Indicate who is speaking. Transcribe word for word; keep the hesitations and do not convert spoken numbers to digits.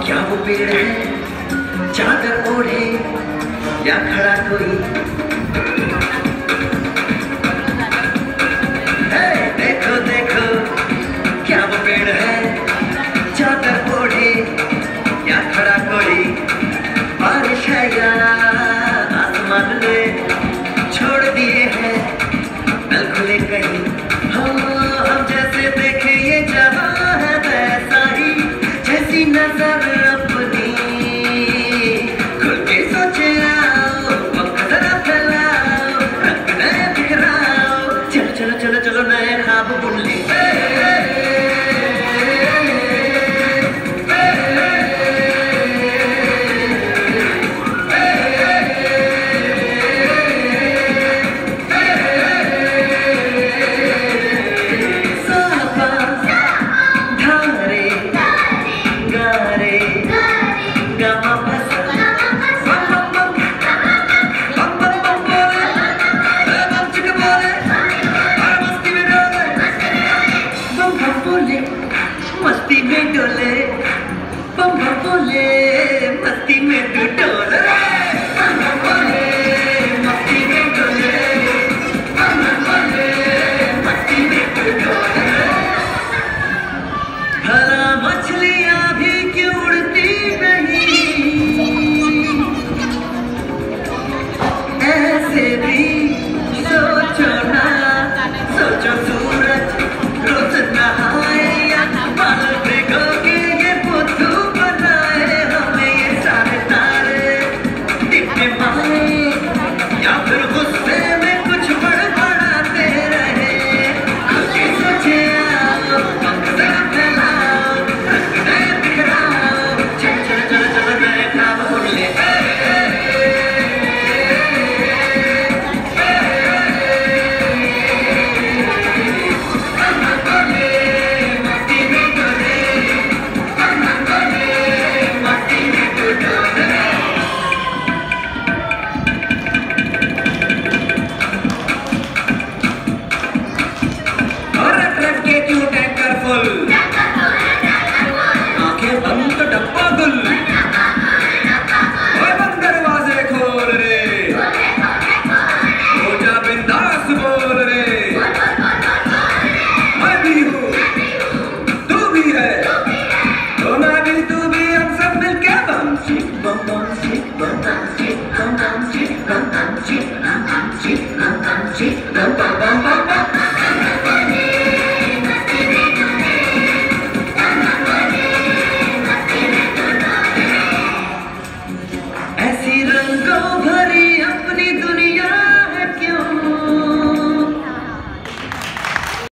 Speaker 1: क्या वो पेड़ है चादर ओढ़े या खड़ा कोई? हे देखो देखो क्या वो पेड़ है चादर ओढ़े या खड़ा कोई? बारिश है या आसमान ने छोड़ दिए हैं नल खुले कहीं? हम हम जैसे देखे ये जहां है वैसा ही, जैसी नजर अपनी खुल के सोचे आओ, वक्त जरा फैलाओ, रंग नए बिखराओ, चलो चलो चलो चलो नए ख्वाब बुन ले। मस्ती में डोले बम बम बोले, मस्ती में तू डोले, बम बम बोले, मस्ती में डोले, बम बम बोले, मस्ती में तू डोले। भला मछलियां भी क्यों उड़ती नहीं, ऐसे भी सोचो ना, सोचो सूरज रोज नहाए या बाल भिगो के ये बुद्धू बनाए, हमें ये सारे तारे दिखने पाए या फिर गुस्से में कुछ बड़बड़ाते रहे। कुछ सोचे आओ, वक्त जरा फैलाओ, रंग नए बिखराओ, चलो चलो चलो चलो नए ख्वाब बुन ले। आंखें बंद तो डब्बा गुल, ओए बंद दरवाजे खोल रे, हो जा बिंदास बोल रे, मैं भी हूँ तू भी है, तो मैं भी तू भी, हम सब मिलके बम चिक बम बम चिक बम बम चिक बम बम चिक बम बम चिक बम बम चिक बम बम चिक बम बम बम।